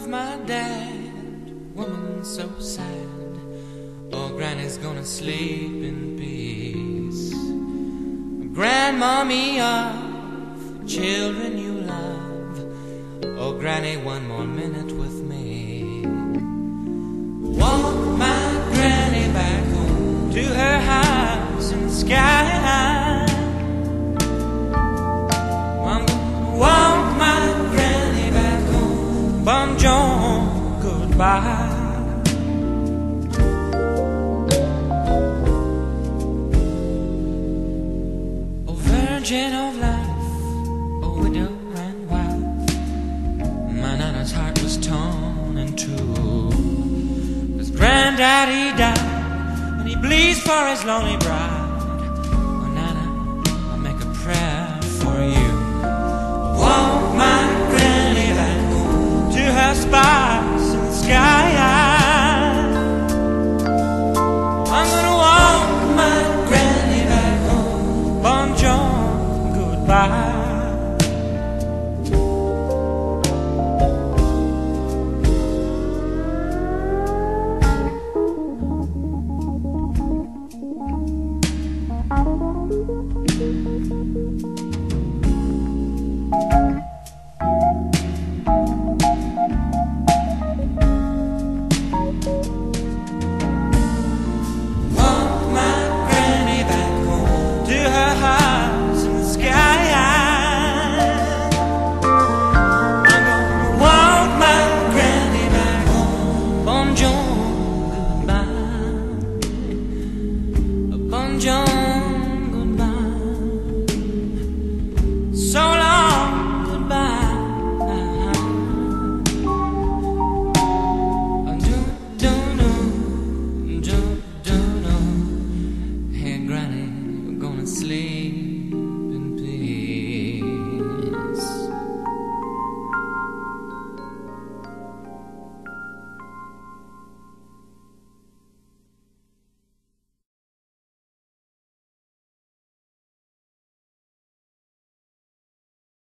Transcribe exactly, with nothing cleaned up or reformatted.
of my dad, woman so sad. Oh, Granny's gonna sleep in peace. Grandmommy of children you love. Oh, Granny, one more minute with me. Walk my Granny back home to her house in the sky high. I'm gonna walk my Granny back home. Bonjour, goodbye. Virgin of life, a widow and wife, my Nana's heart was torn in two. 'Cause Granddaddy died, and he bleeds for his lonely bride.